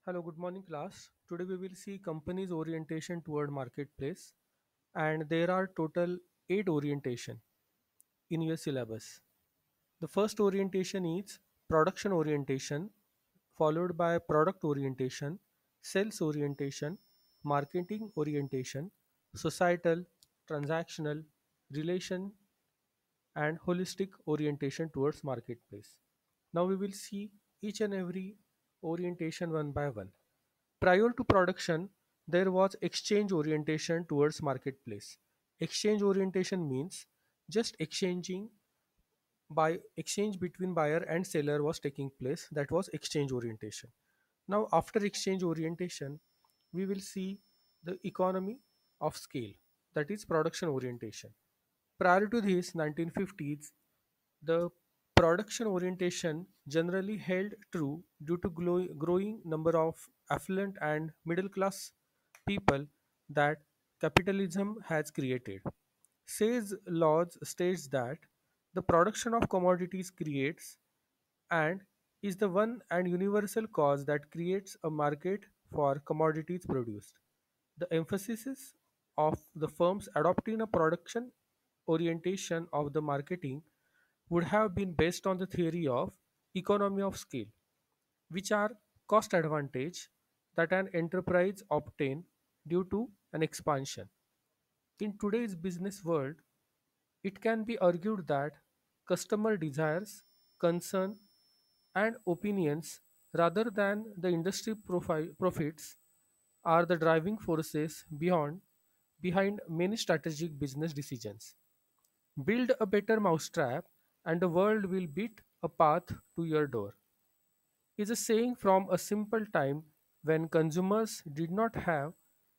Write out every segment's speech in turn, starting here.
Hello, good morning class. Today we will see company's orientation toward marketplace, and there are total 8 orientation in your syllabus. The first orientation is production orientation, followed by product orientation, sales orientation, marketing orientation, societal, transactional, relation and holistic orientation towards marketplace. Now we will see each and every orientation one by one. Prior to production, there was exchange orientation towards marketplace. Exchange orientation means just exchanging by exchange between buyer and seller was taking place. That was exchange orientation. Now after exchange orientation, we will see the economy of scale, that is production orientation. Prior to this 1950s, the production orientation generally held true due to growing number of affluent and middle class people that capitalism has created. Says Lodge states that the production of commodities creates and is the one and universal cause that creates a market for commodities produced. The emphasis of the firms adopting a production orientation of the marketing would have been based on the theory of economy of scale, which are cost advantage that an enterprise obtain due to an expansion. In today's business world, it can be argued that customer desires, concern, and opinions rather than the industry profits are the driving forces behind many strategic business decisions. Build a better mousetrap and the world will beat a path to your door is a saying from a simple time when consumers did not have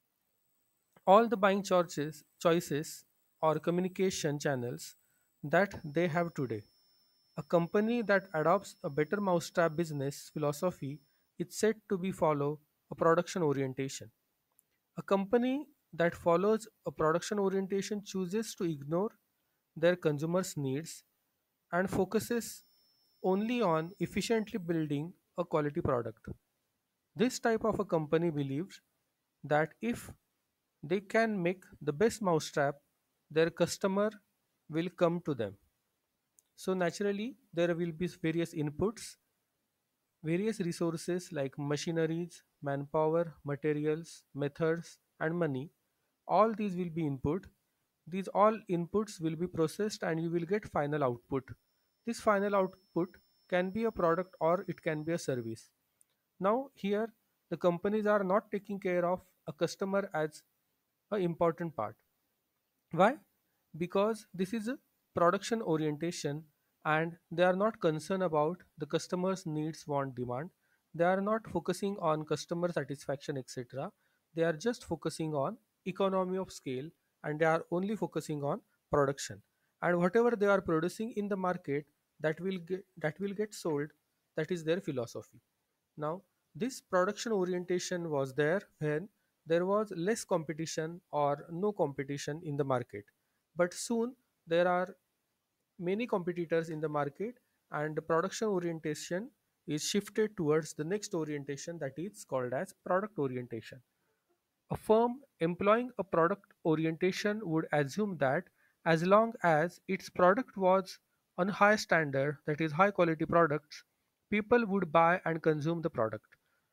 all the buying choices or communication channels that they have today. A company that adopts a better mousetrap business philosophy is said to be follow a production orientation. A company that follows a production orientation chooses to ignore their consumers' needs and focuses only on efficiently building a quality product. This type of a company believes that if they can make the best mousetrap, their customer will come to them. So naturally, there will be various inputs, various resources like machineries, manpower, materials, methods, and money. All these will be input. These all inputs will be processed and you will get final output. This final output can be a product or it can be a service. Now here the companies are not taking care of a customer as an important part. Why? Because this is a production orientation and they are not concerned about the customer's needs, want, demand. They are not focusing on customer satisfaction, etc. They are just focusing on economy of scale and they are only focusing on production. And whatever they are producing in the market, that will get sold. That is their philosophy. Now, this production orientation was there when there was less competition or no competition in the market. But soon there are many competitors in the market and the production orientation is shifted towards the next orientation that is called as product orientation. A firm employing a product orientation would assume that as long as its product was on high standard, that is high quality products, people would buy and consume the product.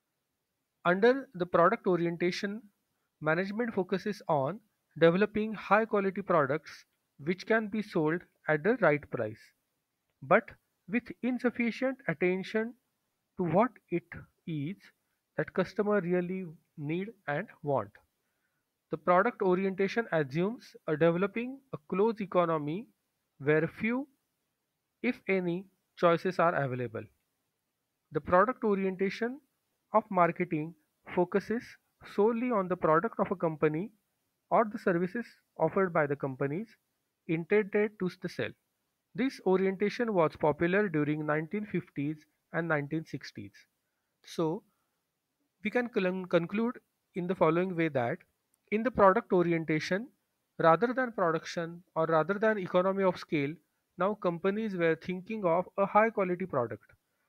Under the product orientation, management focuses on developing high quality products which can be sold at the right price, but with insufficient attention to what it is that customer really need and want. The product orientation assumes a developing a closed economy where few, if any, choices are available. The product orientation of marketing focuses solely on the product of a company or the services offered by the companies intended to the sell. This orientation was popular during 1950s and 1960s. So, we can conclude in the following way that in the product orientation, rather than production or rather than economy of scale, now companies were thinking of a high quality product.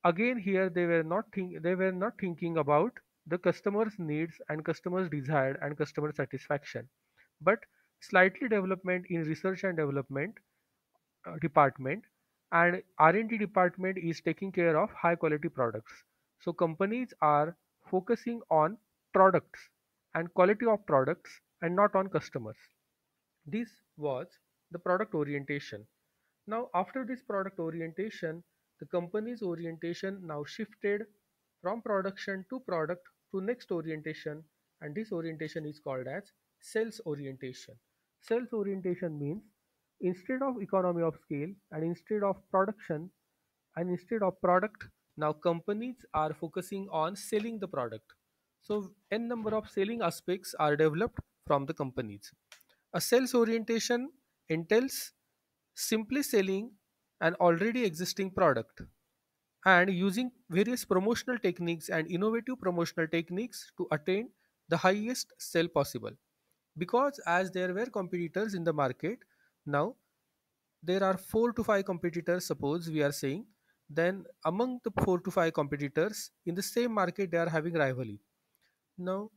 Again, here they were not thinking about the customer's needs and customer's desire and customer satisfaction, but slightly development in research and development department, and R&D department is taking care of high quality products. So companies are focusing on products and quality of products and not on customers. This was the product orientation. Now, after this product orientation, the company's orientation now shifted from production to product to next orientation, and this orientation is called as sales orientation. Sales orientation means instead of economy of scale and instead of production and instead of product, now companies are focusing on selling the product. So, n number of selling aspects are developed from the companies. A sales orientation entails simply selling an already existing product and using various promotional techniques and innovative promotional techniques to attain the highest sell possible. Because as there were competitors in the market, now there are 4 to 5 competitors, suppose we are saying, then among the 4 to 5 competitors in the same market they are having rivalry. Now,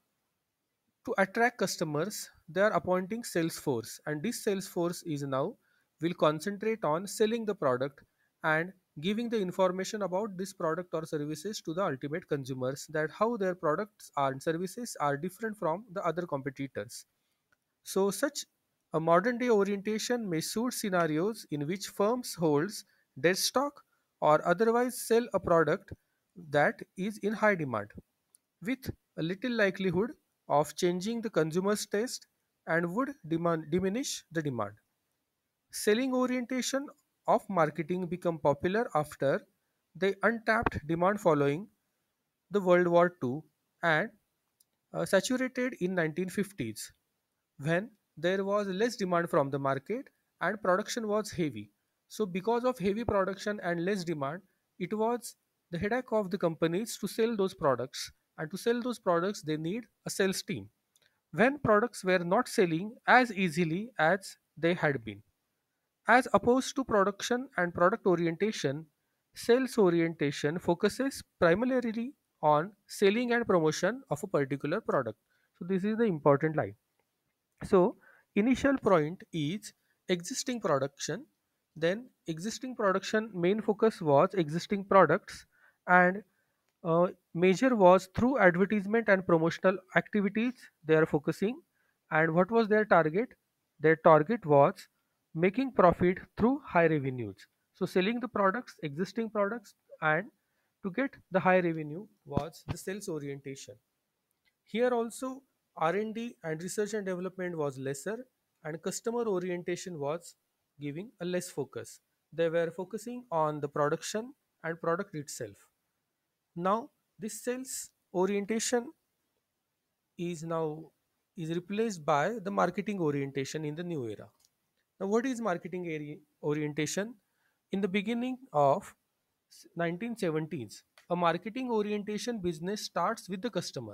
to attract customers, they are appointing sales force, and this sales force is now will concentrate on selling the product and giving the information about this product or services to the ultimate consumers, that how their products and services are different from the other competitors. So such a modern day orientation may suit scenarios in which firms holds dead stock or otherwise sell a product that is in high demand with a little likelihood of changing the consumer's taste and would diminish the demand. Selling orientation of marketing become popular after the untapped demand following the World War II and saturated in 1950s when there was less demand from the market and production was heavy. So because of heavy production and less demand, it was the headache of the companies to sell those products, and to sell those products they need a sales team. When products were not selling as easily as they had been. As opposed to production and product orientation, sales orientation focuses primarily on selling and promotion of a particular product. So this is the important line. So initial point is existing production. Then existing production main focus was existing products, and major was through advertisement and promotional activities they are focusing. And what was their target? Their target was making profit through high revenues. So selling the products, existing products, and to get the high revenue was the sales orientation. Here also R&D and research and development was lesser, and customer orientation was giving a less focus. They were focusing on the production and product itself. Now this sales orientation is now is replaced by the marketing orientation in the new era. Now what is marketing orientation? In the beginning of 1970s, a marketing orientation business starts with the customer.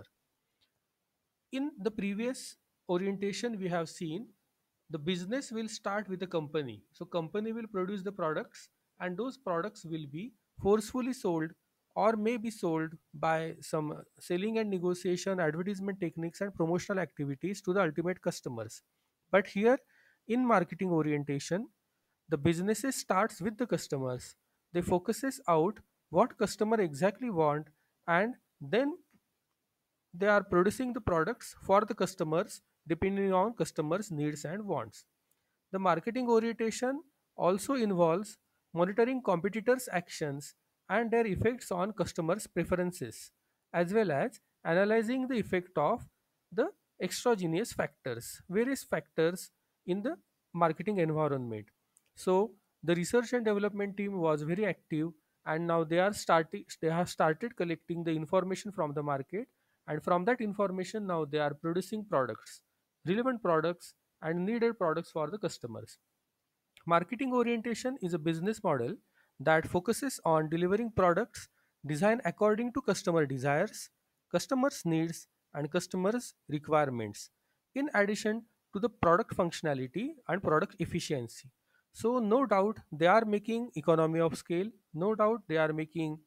In the previous orientation, we have seen the business will start with the company. So, company will produce the products, and those products will be forcefully sold or may be sold by some selling and negotiation, advertisement techniques, and promotional activities to the ultimate customers. But here, in marketing orientation, the businesses starts with the customers. They focuses out what customer exactly want, and then they are producing the products for the customers depending on customers' needs and wants. The marketing orientation also involves monitoring competitors' actions and their effects on customers' preferences, as well as analyzing the effect of the extraneous factors, various factors in the marketing environment. So the research and development team was very active, and now they have started collecting the information from the market, and from that information now they are producing products, relevant products and needed products for the customers. Marketing orientation is a business model that focuses on delivering products designed according to customer desires, customers' needs, and customers' requirements, in addition to the product functionality and product efficiency. So, no doubt they are making economy of scale, no doubt they are making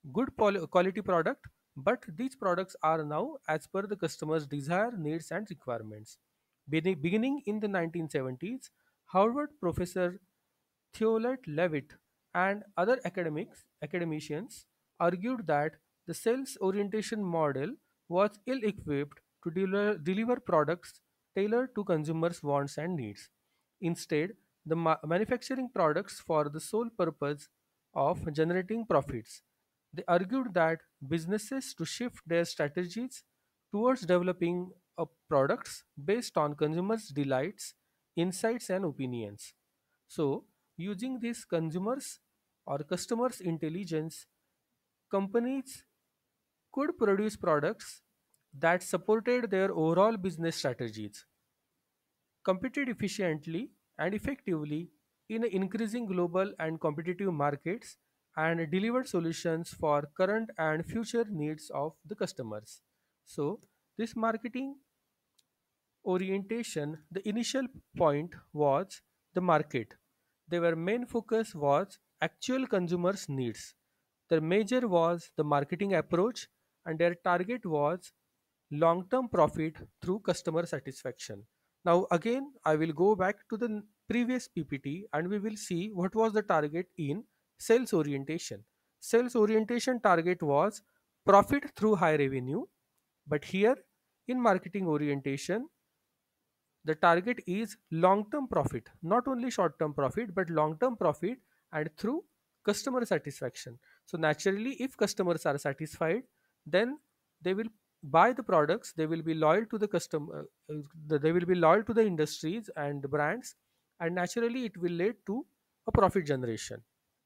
good quality product, but these products are now as per the customer's desire, needs, and requirements. Beginning in the 1970s, Harvard professor Theolet Levitt and other academicians argued that the sales orientation model was ill equipped to deliver products tailored to consumers' wants and needs. Instead, the manufacturing products for the sole purpose of generating profits. They argued that businesses to shift their strategies towards developing products based on consumers' delights, insights, and opinions. So, using these consumers or customers' intelligence, companies could produce products that supported their overall business strategies, competed efficiently and effectively in increasing global and competitive markets, and delivered solutions for current and future needs of the customers. So, this marketing orientation, the initial point was the market. Their main focus was actual consumers' needs. Their major was the marketing approach, and their target was long term profit through customer satisfaction. Now, again, I will go back to the previous PPT and we will see what was the target in sales orientation. Sales orientation target was profit through high revenue, but here in marketing orientation, the target is long term profit, not only short term profit, but long term profit and through customer satisfaction. So, naturally, if customers are satisfied, then they will buy the products, they will be loyal to the customer, they will be loyal to the industries and the brands, and naturally, it will lead to a profit generation.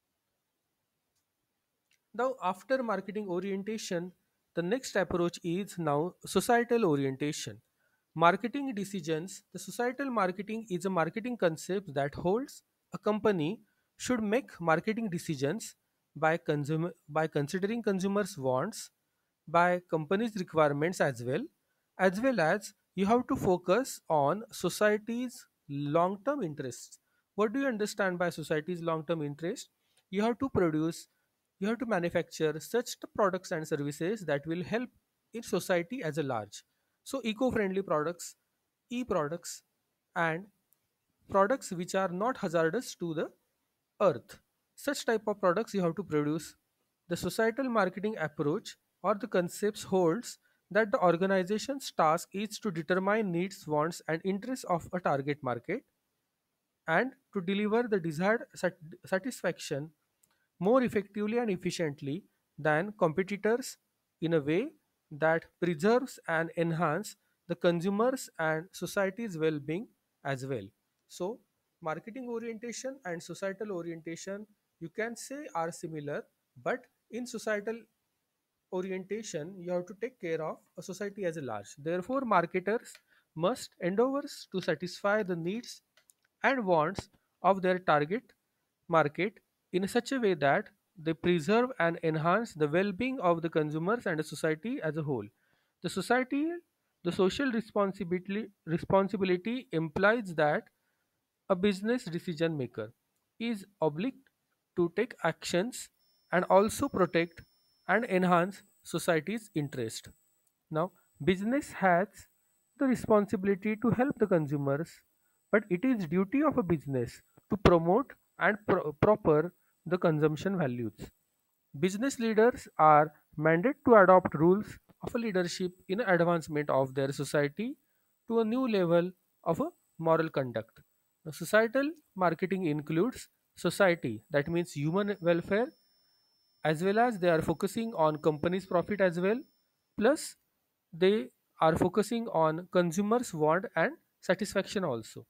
Now, after marketing orientation, the next approach is now societal orientation. Marketing decisions. The societal marketing is a marketing concept that holds a company should make marketing decisions by considering consumers' wants, by companies' requirements as well as you have to focus on society's long-term interests. What do you understand by society's long-term interest? You have to produce, you have to manufacture such products and services that will help in society as a large. So eco-friendly products, e-products, and products which are not hazardous to the earth. Such type of products you have to produce. The societal marketing approach or the concepts holds that the organization's task is to determine needs, wants, and interests of a target market and to deliver the desired satisfaction more effectively and efficiently than competitors in a way that preserves and enhance the consumers and society's well-being as well. So marketing orientation and societal orientation, you can say, are similar, but in societal orientation you have to take care of a society as a large. Therefore marketers must endeavors to satisfy the needs and wants of their target market in such a way that they preserve and enhance the well-being of the consumers and the society as a whole. The society, the social responsibility implies that a business decision maker is obliged to take actions and also protect and enhance society's interest. Now, business has the responsibility to help the consumers, but it is duty of a business to promote and proper the consumption values. Business leaders are mandated to adopt rules of a leadership in advancement of their society to a new level of a moral conduct. Now, societal marketing includes society, that means human welfare, as well as they are focusing on companies' profit as well, plus they are focusing on consumers' want and satisfaction also.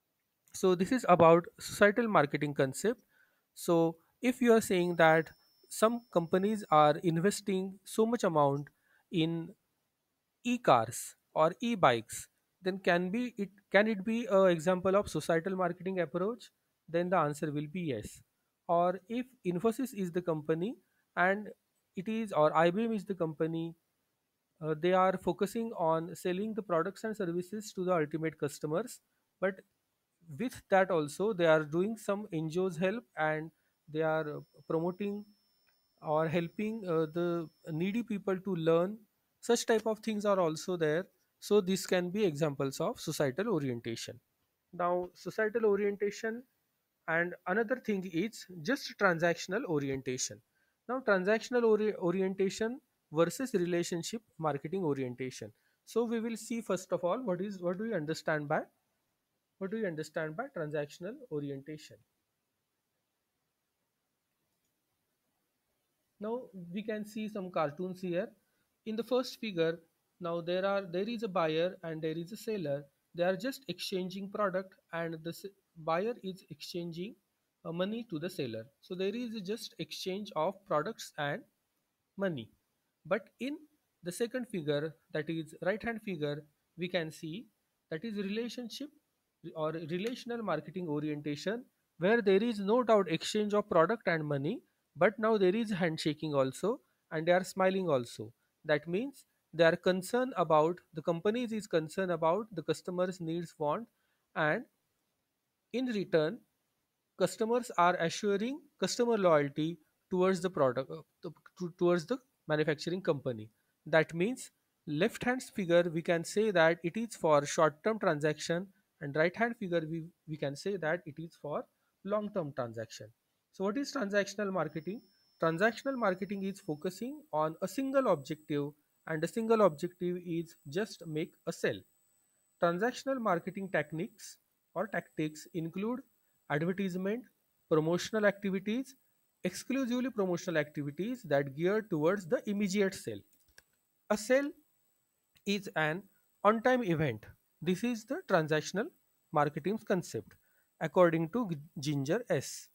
So this is about societal marketing concept. So if you are saying that some companies are investing so much amount in e-cars or e-bikes, then can it be a example of societal marketing approach? Then the answer will be yes. Or if Infosys is the company and it is, or IBM is the company, they are focusing on selling the products and services to the ultimate customers, but with that also they are doing some NGOs help and they are promoting or helping the needy people to learn. Such type of things are also there. So this can be examples of societal orientation. Now societal orientation, and another thing is just transactional orientation. Now transactional orientation versus relationship marketing orientation. So we will see first of all what do you understand by transactional orientation. Now we can see some cartoons here. In the first figure, now there is a buyer and there is a seller. They are just exchanging product, and the buyer is exchanging money to the seller. So there is just exchange of products and money. But in the second figure, that is right hand figure, we can see that is relationship or relational marketing orientation, where there is no doubt exchange of product and money, but now there is handshaking also, and they are smiling also. That means they are concerned about, the companies is concerned about the customers needs, want, and in return customers are assuring customer loyalty towards the product, towards the manufacturing company. That means left hand figure we can say that it is for short term transaction, and right hand figure we can say that it is for long term transaction. So what is transactional marketing? Transactional marketing is focusing on a single objective, and a single objective is just make a sale. Transactional marketing techniques or tactics include advertisement, promotional activities, exclusively promotional activities that gear towards the immediate sale. A sale is an on time event. This is the transactional marketing concept. According to Ginger S.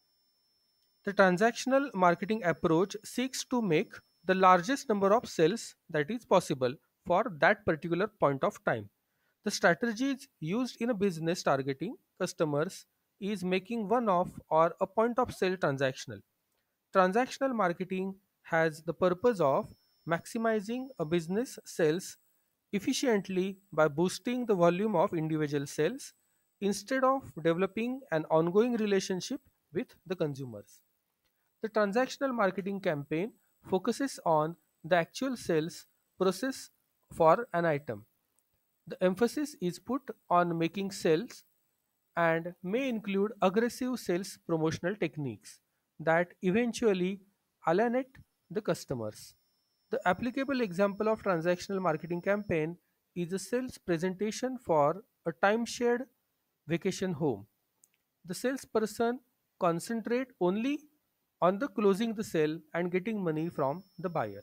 The transactional marketing approach seeks to make the largest number of sales that is possible for that particular point of time. The strategies used in a business targeting customers is making one off or a point of sale transactional. Transactional marketing has the purpose of maximizing a business sales efficiently by boosting the volume of individual sales instead of developing an ongoing relationship with the consumers. The transactional marketing campaign focuses on the actual sales process for an item. The emphasis is put on making sales and may include aggressive sales promotional techniques that eventually alienate the customers. The applicable example of transactional marketing campaign is a sales presentation for a time-shared vacation home. The salesperson concentrate only on the closing the sale and getting money from the buyer.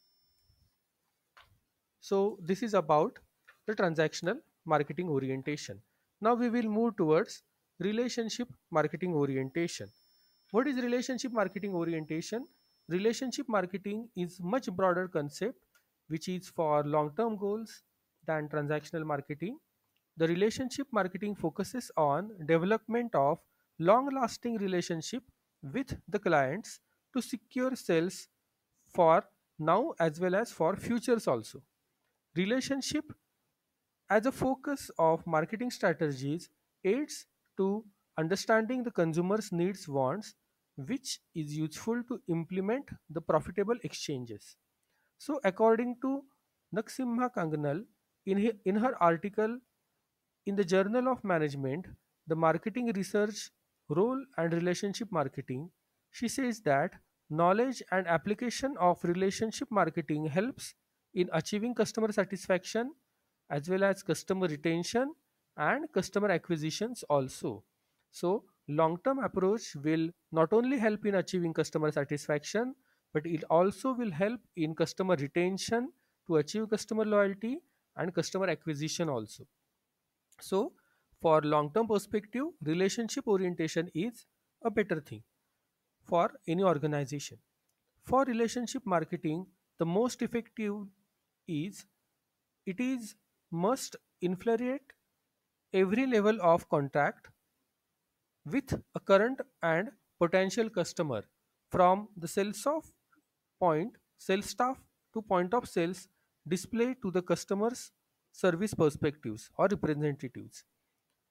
So this is about the transactional marketing orientation. Now we will move towards relationship marketing orientation. What is relationship marketing orientation? Relationship marketing is much broader concept which is for long-term goals than transactional marketing. The relationship marketing focuses on development of long-lasting relationship with the clients to secure sales for now as well as for futures also. Relationship as a focus of marketing strategies aids to understanding the consumer's needs wants, which is useful to implement the profitable exchanges. So according to Naksimha Kangnal, in her article in the Journal of Management, the marketing research role and relationship marketing, she says that knowledge and application of relationship marketing helps in achieving customer satisfaction as well as customer retention and customer acquisitions also. So, long term approach will not only help in achieving customer satisfaction, but it also will help in customer retention to achieve customer loyalty and customer acquisition also. So, for long term perspective, relationship orientation is a better thing for any organization. For relationship marketing, the most effective is it is must infiltrate every level of contact with a current and potential customer, from the sales staff to point of sales display to the customers service perspectives or representatives.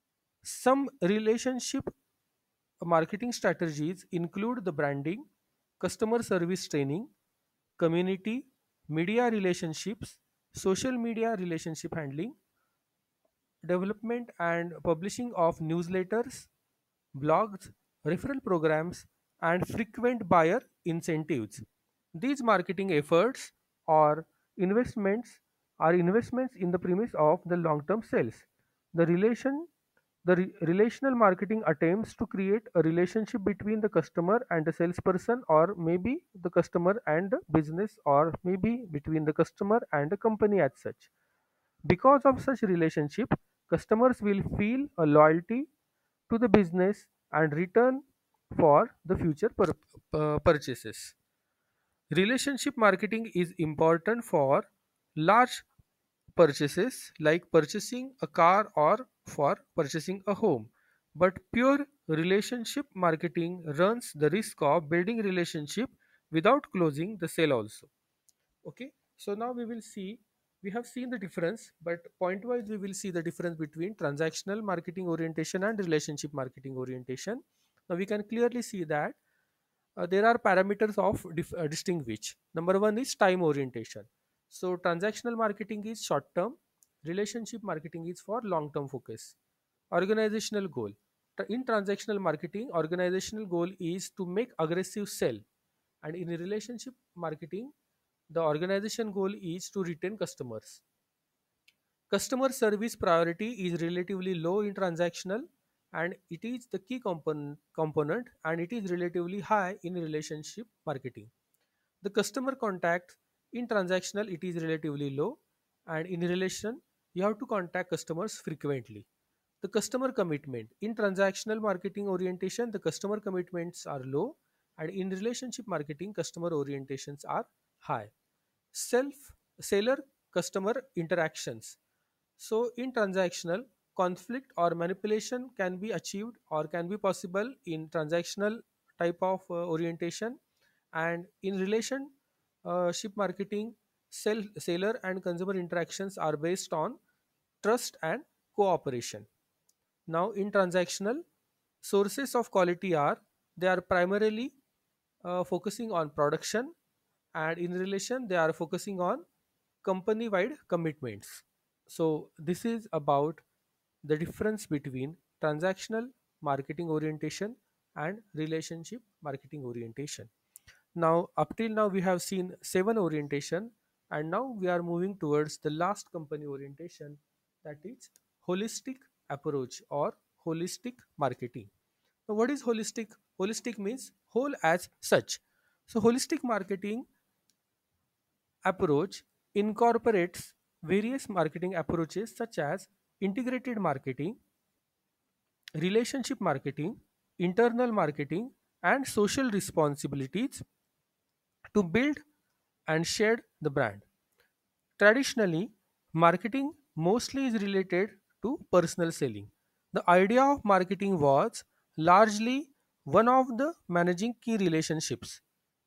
Some relationship marketing strategies include the branding, customer service training, community, media relationships, social media relationship handling, development and publishing of newsletters, blogs, referral programs, and frequent buyer incentives. These marketing efforts or investments are investments in the premise of the long-term sales. The relational marketing attempts to create a relationship between the customer and the salesperson, or maybe the customer and the business, or maybe between the customer and the company as such. Because of such relationship, customers will feel a loyalty to the business and return for the future purchases. Relationship marketing is important for large purchases like purchasing a car or for purchasing a home. But pure relationship marketing runs the risk of building relationship without closing the sale also. Okay, so now we have seen the difference, but point wise we will see the difference between transactional marketing orientation and relationship marketing orientation. Now we can clearly see that there are parameters of distinguish. Number one is time orientation. So transactional marketing is short term, relationship marketing is for long term focus. Organizational goal. In transactional marketing, organizational goal is to make aggressive sell, and in relationship marketing, the organization goal is to retain customers. Customer service priority is relatively low in transactional, and it is the key component, and it is relatively high in relationship marketing. The customer contact in transactional, it is relatively low, and in relation you have to contact customers frequently. The customer commitment in transactional marketing orientation, the customer commitments are low, and in relationship marketing customer orientations are high. Self seller customer interactions. So in transactional, conflict or manipulation can be achieved or can be possible in transactional type of orientation, and in relation ship marketing, seller and consumer interactions are based on trust and cooperation. Now in transactional, sources of quality are, they are primarily focusing on production, and in relation they are focusing on company wide commitments. So this is about the difference between transactional marketing orientation and relationship marketing orientation. Now up till now we have seen seven orientation, and now we are moving towards the last company orientation, that is holistic approach or holistic marketing. Now what is holistic? Holistic means whole as such. So holistic marketing approach incorporates various marketing approaches such as integrated marketing, relationship marketing, internal marketing, and social responsibilities to build and share the brand. Traditionally, marketing mostly is related to personal selling. The idea of marketing was largely one of the managing key relationships.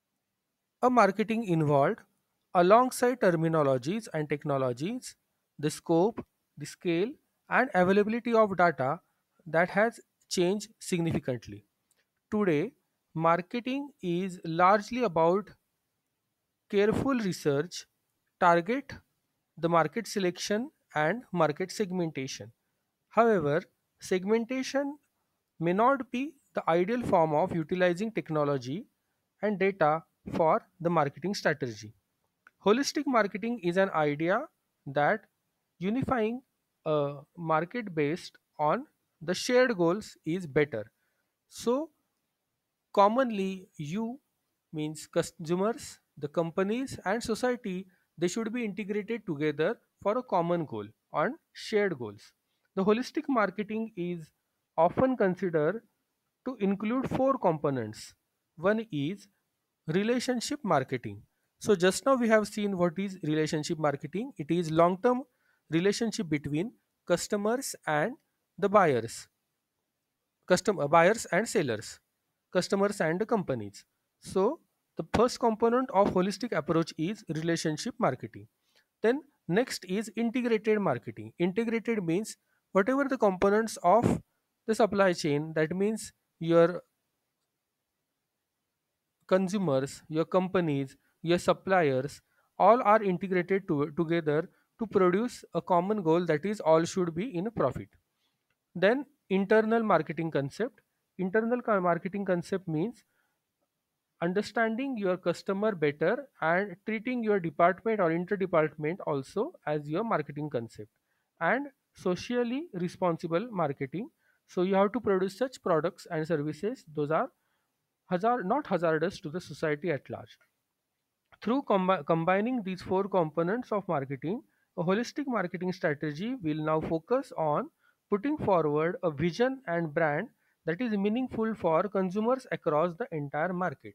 A marketing involved, alongside terminologies and technologies, the scope, the scale, and availability of data that has changed significantly. Today, marketing is largely about careful research, target the market selection, and market segmentation. However, segmentation may not be the ideal form of utilizing technology and data for the marketing strategy. Holistic marketing is an idea that unifying a market based on the shared goals is better. So, commonly, you means consumers, the companies, and society, they should be integrated together for a common goal on shared goals. The holistic marketing is often considered to include four components. One is relationship marketing. So just now we have seen what is relationship marketing. It is long term relationship between customers and the buyers, customer buyers and sellers, customers and the companies. So the first component of holistic approach is relationship marketing. Then next is integrated marketing. Integrated means whatever the components of the supply chain, that means your consumers, your companies, your suppliers, all are integrated together to produce a common goal, that is, all should be in a profit. Then, internal marketing concept. Marketing concept means understanding your customer better and treating your department or interdepartment also as your marketing concept. And socially responsible marketing, so you have to produce such products and services those are not hazardous to the society at large. Through combining these four components of marketing, a holistic marketing strategy will now focus on putting forward a vision and brand that is meaningful for consumers across the entire market.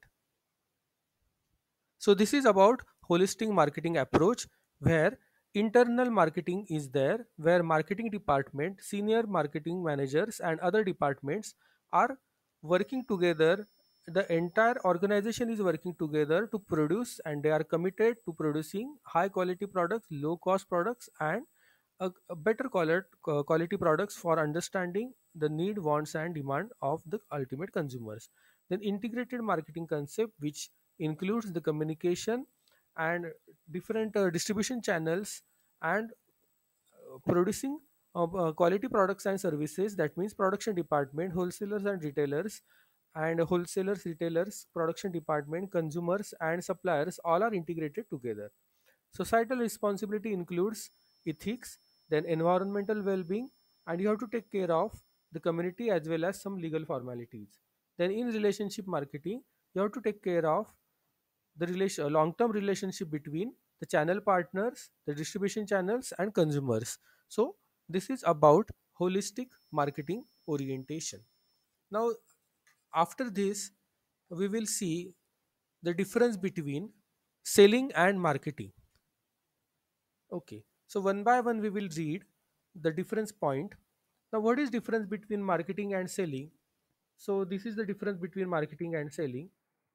So this is about holistic marketing approach, where internal marketing is there, where marketing department, senior marketing managers and other departments are working together. The entire organization is working together to produce, and they are committed to producing high quality products, low cost products, and a better quality products for understanding the need, wants and demand of the ultimate consumers. Then integrated marketing concept, which includes the communication and different distribution channels, and producing quality products and services. That means production department, wholesalers and retailers, and wholesalers, retailers, production department, consumers and suppliers, all are integrated together. Societal responsibility includes ethics, then environmental well-being, and you have to take care of the community as well as some legal formalities. Then in relationship marketing, you have to take care of the long-term relationship between the channel partners, the distribution channels, and consumers. So this is about holistic marketing orientation. Now, after this, we will see the difference between selling and marketing. Okay, so one by one we will read the difference point. Now, what is difference between marketing and selling? So this is the difference between marketing and selling.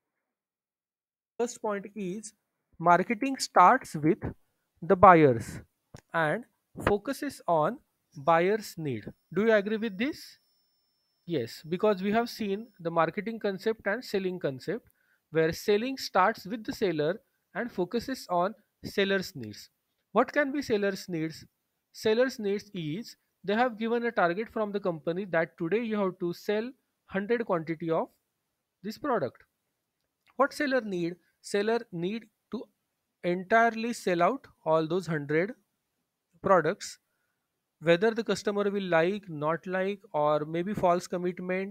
First point is marketing starts with the buyers and focuses on buyers' need. Do you agree with this? Yes, because we have seen the marketing concept and selling concept, where selling starts with the seller and focuses on seller's needs. What can be seller's needs? Seller's needs is they have given a target from the company that today you have to sell 100 quantity of this product. What seller need? Seller need to entirely sell out all those 100 products, whether the customer will like, not like, or maybe false commitment,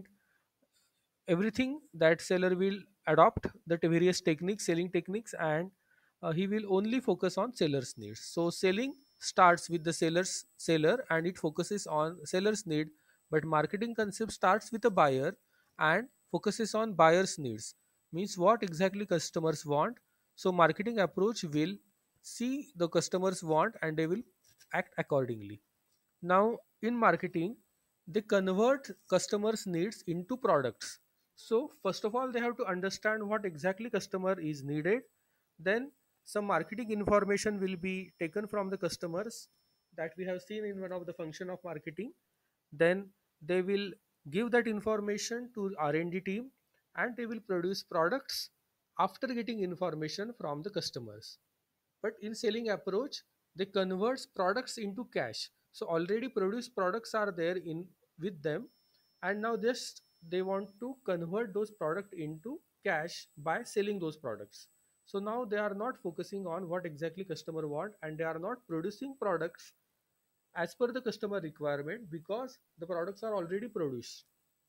everything that seller will adopt the various techniques, selling techniques, and he will only focus on seller's needs. So selling starts with the seller and it focuses on seller's need, but marketing concept starts with a buyer and focuses on buyer's needs, means what exactly customers want. So marketing approach will see the customers want and they will act accordingly. Now, in marketing, they convert customers' needs into products. So, first of all, they have to understand what exactly customer is needed. Then, some marketing information will be taken from the customers that we have seen in one of the function of marketing. Then, they will give that information to R&D team and they will produce products after getting information from the customers. But in selling approach, they converts products into cash. So already produced products are there in with them, and now just they want to convert those products into cash by selling those products. So now they are not focusing on what exactly customer want, and they are not producing products as per the customer requirement because the products are already produced.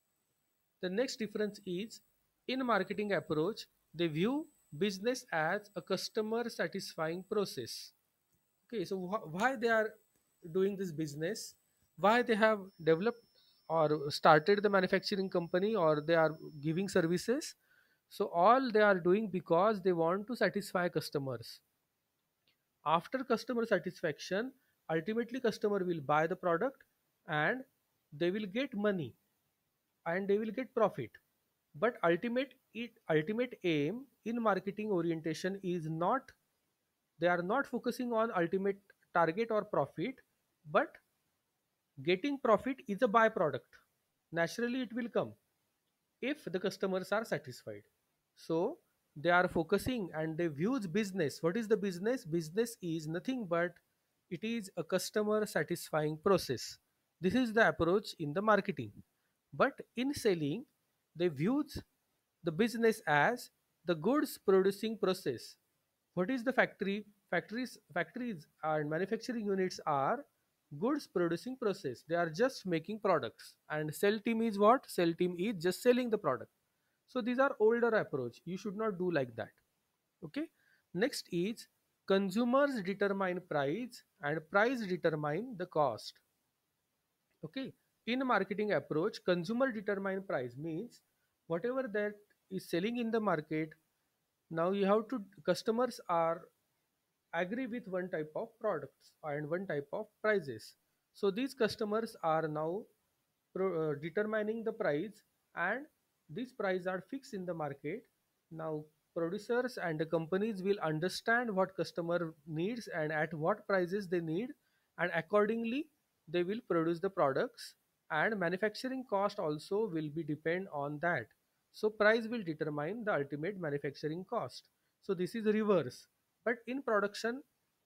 The next difference is in marketing approach, they view business as a customer satisfying process. Okay, so why they are doing this business? Why they have developed or started the manufacturing company or they are giving services? So all they are doing because they want to satisfy customers. After customer satisfaction, ultimately customer will buy the product and they will get money and they will get profit. But ultimate aim in marketing orientation is not, they are not focusing on ultimate target or profit, but getting profit is a byproduct. Naturally it will come if the customers are satisfied. So they are focusing and they views business. What is the business? Business is nothing but it is a customer satisfying process. This is the approach in the marketing. But in selling, they views the business as the goods producing process. What is the factory? Factories and manufacturing units are goods producing process. They are just making products. And sell team is what? Sell team is just selling the product. So these are older approach. You should not do like that. Okay. Next is consumers determine price and price determine the cost. Okay. In marketing approach, consumer determine price means whatever that is selling in the market. Now you have to customers are agree with one type of products and one type of prices. So these customers are now determining the price, and these prices are fixed in the market. Now producers and the companies will understand what customer needs and at what prices they need, and accordingly they will produce the products, and manufacturing cost also will be depend on that. So price will determine the ultimate manufacturing cost. So this is reverse. But in production,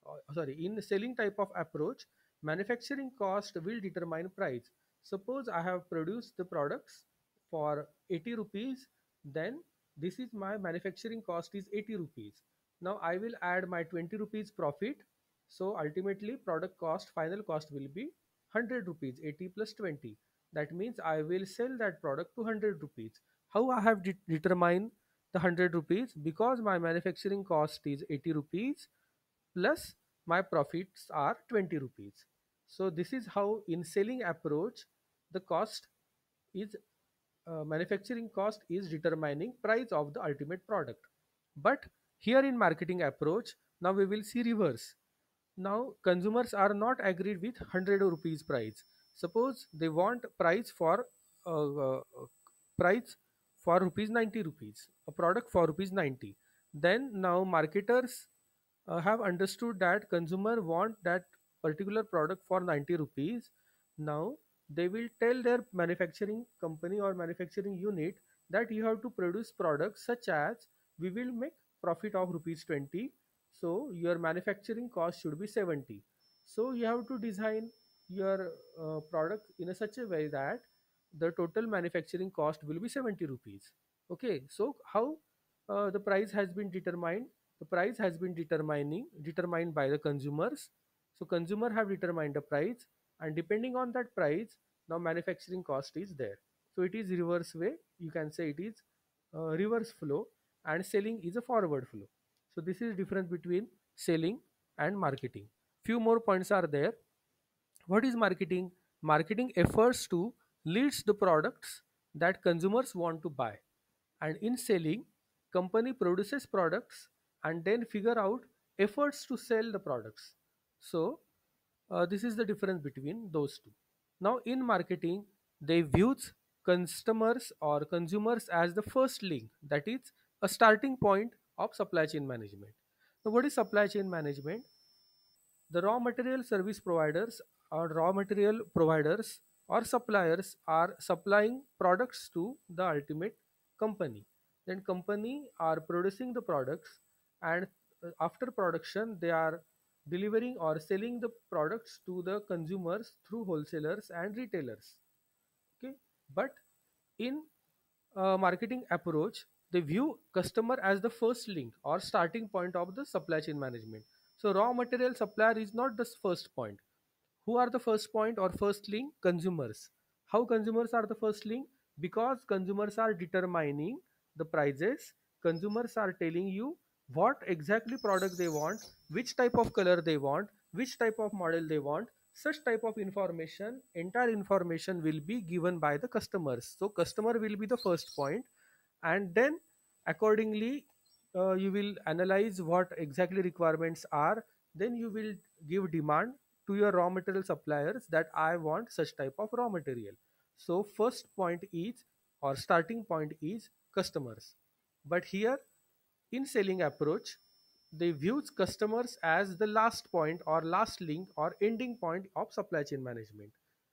in selling type of approach, manufacturing cost will determine price. Suppose I have produced the products for 80 rupees, then this is my manufacturing cost is 80 rupees. Now I will add my 20 rupees profit. So ultimately product cost, final cost will be 100 rupees, 80 plus 20. That means I will sell that product to 100 rupees. How I have determined the 100 rupees? Because my manufacturing cost is 80 rupees plus my profits are 20 rupees. So this is how in selling approach the cost is manufacturing cost is determining price of the ultimate product. But here in marketing approach, now we will see reverse. Now consumers are not agreed with 100 rupees price. Suppose they want price for rupees 90 rupees, a product for rupees 90. Then now marketers have understood that consumer want that particular product for 90 rupees. Now they will tell their manufacturing company or manufacturing unit that you have to produce products such as we will make profit of rupees 20, so your manufacturing cost should be 70. So you have to design your product in a such a way that the total manufacturing cost will be 70 rupees. Okay, so how the price has been determined? The price has been determined by the consumers. So consumer have determined the price, and depending on that price, now manufacturing cost is there. So it is reverse way. You can say it is reverse flow, and selling is a forward flow. So this is difference between selling and marketing. Few more points are there. What is marketing? Marketing efforts to leads the products that consumers want to buy. And in selling, company produces products and then figure out efforts to sell the products. So this is the difference between those two. Now in marketing, they views customers or consumers as the first link, that is a starting point of supply chain management. Now what is supply chain management? The raw material service providers or raw material providers or suppliers are supplying products to the ultimate company. Then company are producing the products, and after production they are delivering or selling the products to the consumers through wholesalers and retailers. Okay, but in marketing approach, they view customer as the first link or starting point of the supply chain management. So raw material supplier is not the first point. Who are the first point or first link? Consumers. How consumers are the first link? Because consumers are determining the prices. Consumers are telling you what exactly product they want, which type of color they want, which type of model they want. Such type of information, entire information will be given by the customers. So customer will be the first point, and then accordingly you will analyze what exactly requirements are. Then you will give demand to your raw material suppliers that I want such type of raw material. So first point is or starting point is customers. But here in selling approach, they views customers as the last point or last link or ending point of supply chain management.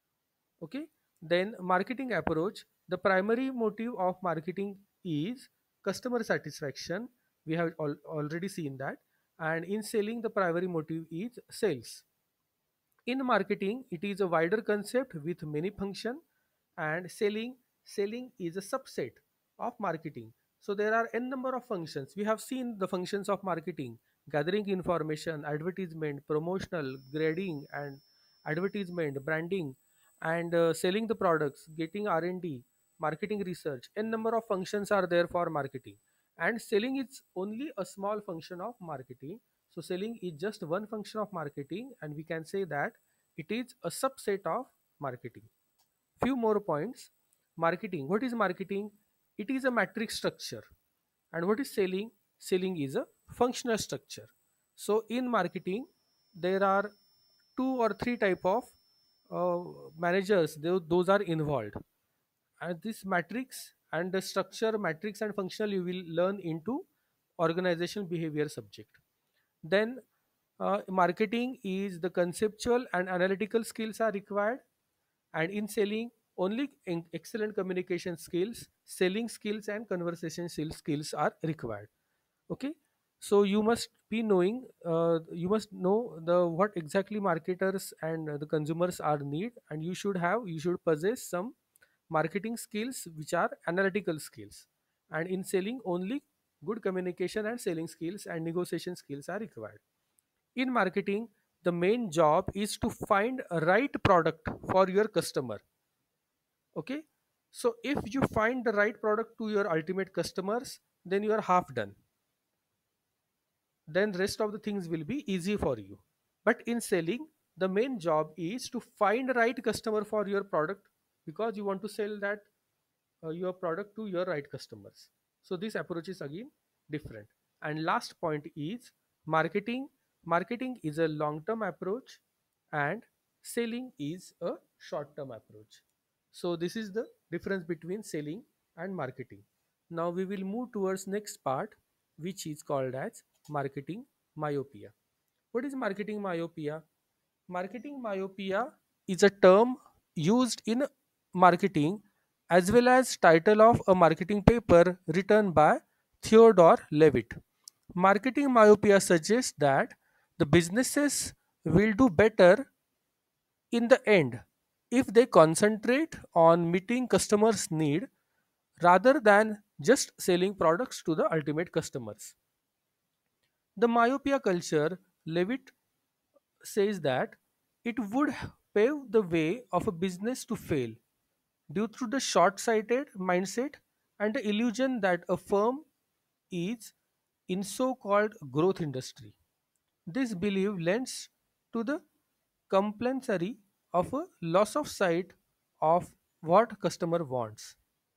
Okay, then marketing approach, the primary motive of marketing is customer satisfaction. We have already seen that. And in selling, the primary motive is sales. In marketing, it is a wider concept with many functions, and selling is a subset of marketing. So there are n number of functions. We have seen the functions of marketing: gathering information, advertisement, promotional, grading, and advertisement, branding, and selling the products, getting R&D, marketing research. N number of functions are there for marketing, and selling is only a small function of marketing. So selling is just one function of marketing, and we can say that it is a subset of marketing. Few more points. Marketing. What is marketing? It is a matrix structure. And what is selling? Selling is a functional structure. So in marketing, there are two or three type of managers. Those are involved. And this matrix and the structure, matrix and functional, you will learn into organizational behavior subject. Then marketing is the conceptual and analytical skills are required, and in selling only excellent communication skills, selling skills and conversation skills are required. Okay, so you must be knowing, you must know the what exactly marketers and the consumers are need, and you should possess some marketing skills which are analytical skills. And in selling only good communication and selling skills and negotiation skills are required. In marketing, the main job is to find a right product for your customer. Okay, so if you find the right product to your ultimate customers, then you are half done. Then rest of the things will be easy for you. But in selling, the main job is to find right customer for your product, because you want to sell that your product to your right customers. So this approach is again different. And last point is marketing. Marketing is a long term approach, and selling is a short term approach. So this is the difference between selling and marketing. Now we will move towards next part, which is called as marketing myopia. What is marketing myopia? Marketing myopia is a term used in marketing as well as title of a marketing paper written by Theodore Levitt. Marketing myopia suggests that the businesses will do better in the end if they concentrate on meeting customers' need rather than just selling products to the ultimate customers. The myopia culture, Levitt says that it would pave the way of a business to fail due to the short-sighted mindset and the illusion that a firm is in so-called growth industry. This belief lends to the compulsory of a loss of sight of what customer wants.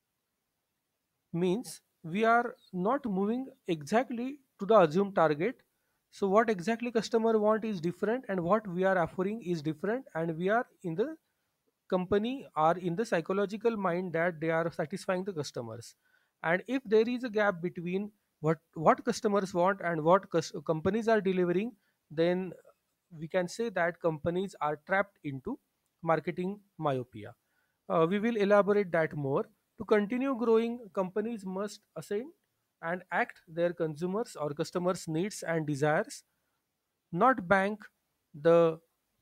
Means we are not moving exactly to the assumed target. So what exactly customer want is different, and what we are offering is different, and we are in the company are in the psychological mind that they are satisfying the customers. And if there is a gap between what customers want and what companies are delivering, then we can say that companies are trapped into marketing myopia. We will elaborate that more. To continue growing, companies must assign and act their consumers or customers' needs and desires, not bank the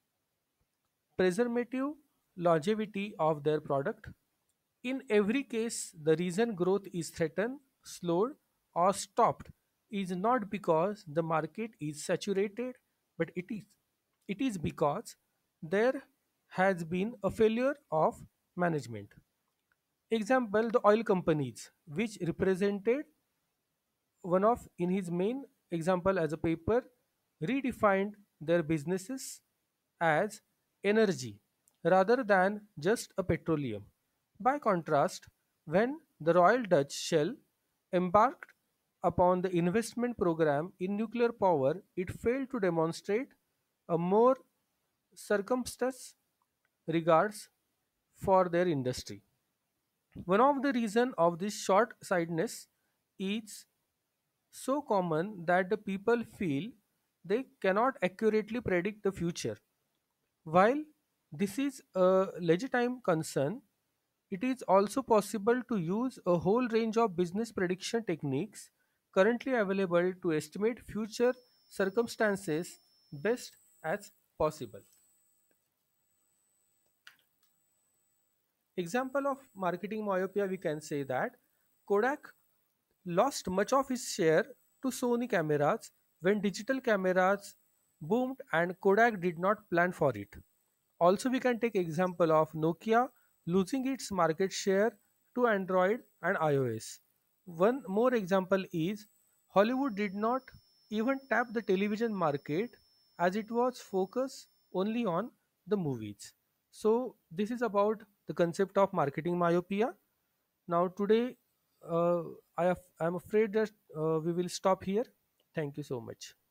preservative longevity of their product. In every case, the reason growth is threatened, slowed, or stopped is not because the market is saturated, but it is because there has been a failure of management. Example, the oil companies, which represented one of in his main example as a paper, redefined their businesses as energy rather than just a petroleum. By contrast, when the Royal Dutch Shell embarked upon the investment program in nuclear power, it failed to demonstrate a more circumstance regards for their industry. One of the reasons of this short sightedness is so common that the people feel they cannot accurately predict the future. While this is a legitimate concern, it is also possible to use a whole range of business prediction techniques currently available to estimate future circumstances best as possible. Example of marketing myopia, we can say that Kodak lost much of its share to Sony cameras when digital cameras boomed and Kodak did not plan for it. Also, we can take example of Nokia losing its market share to Android and iOS. One more example is Hollywood did not even tap the television market as it was focused only on the movies. So, this is about the concept of marketing myopia. Now, today, I'm afraid that we will stop here. Thank you so much.